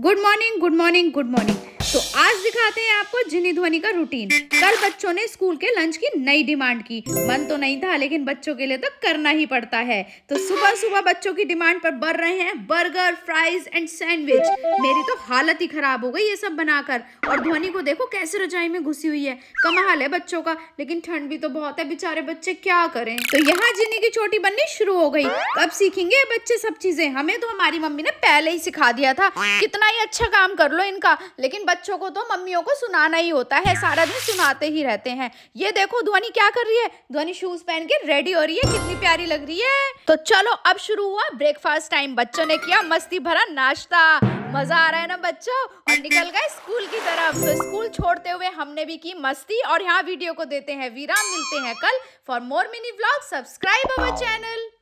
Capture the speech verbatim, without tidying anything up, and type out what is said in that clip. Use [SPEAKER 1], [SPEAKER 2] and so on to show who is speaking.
[SPEAKER 1] Good morning good morning good morning. तो आज दिखाते हैं आपको जिनी ध्वनि का रूटीन। कल बच्चों ने स्कूल के लंच की नई डिमांड की। मन तो नहीं था लेकिन बच्चों के लिए तो करना ही पड़ता है। तो सुबह सुबह बच्चों की डिमांड पर बढ़ रहे हैं बर्गर, फ्राइज एंड सैंडविच। मेरी तो हालत ही खराब हो गई ये सब बनाकर। और ध्वनि को देखो कैसे रजाई में घुसी हुई है। कमाल है बच्चों का, लेकिन ठंड भी तो बहुत है, बेचारे बच्चे क्या करें। तो यहाँ जिनी की छोटी बननी शुरू हो गई। कब सीखेंगे ये बच्चे सब चीजें? हमें तो हमारी मम्मी ने पहले ही सिखा दिया था। कितना ही अच्छा काम कर लो इनका, लेकिन बच्चों को तो मम्मियों को सुनाना ही होता है, सारा दिन सुनाते ही रहते हैं। ये देखो ध्वनि क्या कर रही है। ध्वनि शूज पहन के रेडी हो रही है, कितनी प्यारी लग रही है। तो चलो अब शुरू हुआ ब्रेकफास्ट टाइम। बच्चों ने किया मस्ती भरा नाश्ता। मजा आ रहा है ना बच्चों? और निकल गए स्कूल की तरफ। तो स्कूल छोड़ते हुए हमने भी की मस्ती। और यहाँ वीडियो को देते हैं विराम। मिलते हैं कल। For more mini vlog subscribe our channel.